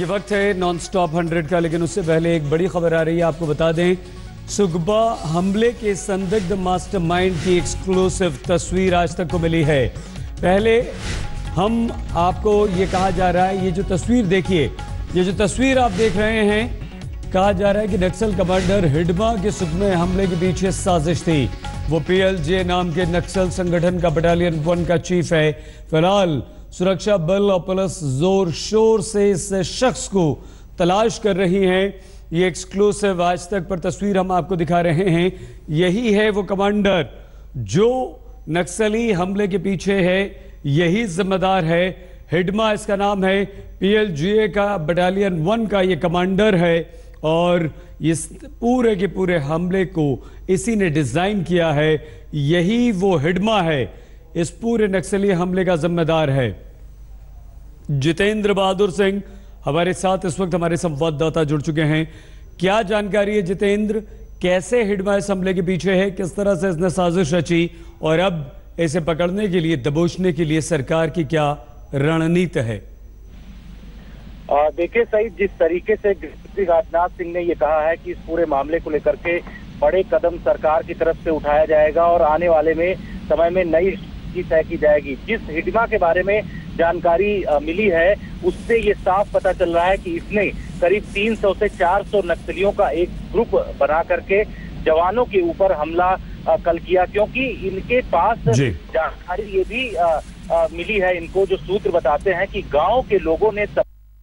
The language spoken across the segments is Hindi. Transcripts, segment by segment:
ये वक्त है नॉन स्टॉप 100 का, लेकिन उससे पहले एक बड़ी खबर आ रही है, आपको बता दें। सुगबा हमले के संदिग्ध मास्टरमाइंड की एक्सक्लूसिव तस्वीर आज तक को मिली है। पहले हम आपको ये कहा जा रहा है, ये जो तस्वीर देखिए, ये जो तस्वीर आप देख रहे हैं, कहा जा रहा है कि नक्सल कमांडर हिडमा के सुगमे हमले के पीछे साजिश थी। वो PLJ नाम के नक्सल संगठन का बटालियन 1 का चीफ है। फिलहाल सुरक्षा बल और पुलिस जोर शोर से इस शख्स को तलाश कर रही हैं। ये एक्सक्लूसिव आज तक पर तस्वीर हम आपको दिखा रहे हैं। यही है वो कमांडर जो नक्सली हमले के पीछे है, यही जिम्मेदार है। हिडमा इसका नाम है, PLJ का बटालियन 1 का ये कमांडर है और इस पूरे के पूरे हमले को इसी ने डिजाइन किया है। यही वो हिडमा है, इस पूरे नक्सली हमले का जिम्मेदार है। जितेंद्र बहादुर सिंह हमारे साथ इस वक्त हमारे संवाददाता जुड़ चुके हैं। क्या जानकारी है जितेंद्र, कैसे हिडमा इस हमले के पीछे है, किस तरह से इसने साजिश रची और अब इसे पकड़ने के लिए, दबोचने के लिए सरकार की क्या रणनीति है? देखिए सईद, जिस तरीके से गृहमंत्री राजनाथ सिंह ने ये कहा है कि इस पूरे मामले को लेकर के बड़े कदम सरकार की तरफ से उठाया जाएगा और आने वाले में समय में नई की तय की जाएगी। जिस हिडमा के बारे में जानकारी मिली है, उससे ये साफ पता चल रहा है कि इसने करीब 300 से 400 नक्सलियों का एक ग्रुप बना करके जवानों के ऊपर हमला कल किया, क्योंकि इनके पास जानकारी ये भी मिली है इनको, जो सूत्र बताते हैं कि गांव के लोगों ने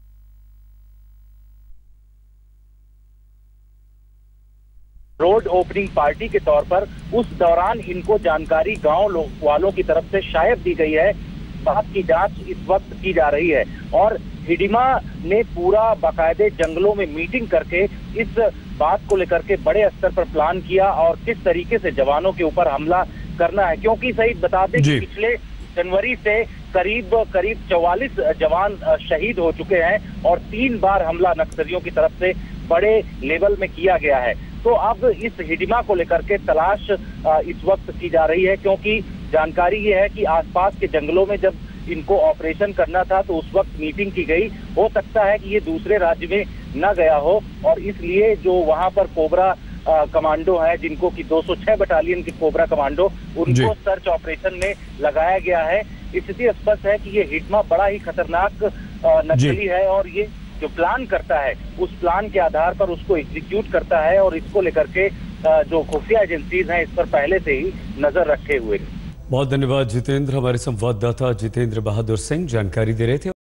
रोड ओपनिंग पार्टी के तौर पर उस दौरान इनको जानकारी गांव वालों की तरफ से शायद दी गई है। बात की जांच इस वक्त की जा रही है और हिडमा ने पूरा बाकायदे जंगलों में मीटिंग करके इस बात को लेकर के बड़े स्तर पर प्लान किया और किस तरीके से जवानों के ऊपर हमला करना है। क्योंकि सही बताते कि पिछले जनवरी से करीब 44 जवान शहीद हो चुके हैं और 3 बार हमला नक्सलियों की तरफ से बड़े लेवल में किया गया है। तो अब इस हिडमा को लेकर के तलाश इस वक्त की जा रही है, क्योंकि जानकारी ये है कि आसपास के जंगलों में जब इनको ऑपरेशन करना था तो उस वक्त मीटिंग की गई। हो सकता है कि ये दूसरे राज्य में न गया हो और इसलिए जो वहां पर कोबरा कमांडो है, जिनको कि 206 बटालियन के कोबरा कमांडो, उनको सर्च ऑपरेशन में लगाया गया है। इससे स्पष्ट है कि ये हिडमा बड़ा ही खतरनाक नक्सली है और ये जो प्लान करता है उस प्लान के आधार पर उसको एग्जीक्यूट करता है और इसको लेकर के जो खुफिया एजेंसीज हैं इस पर पहले से ही नजर रखे हुए। बहुत धन्यवाद जितेंद्र, हमारे संवाददाता जितेंद्र बहादुर सिंह जानकारी दे रहे थे।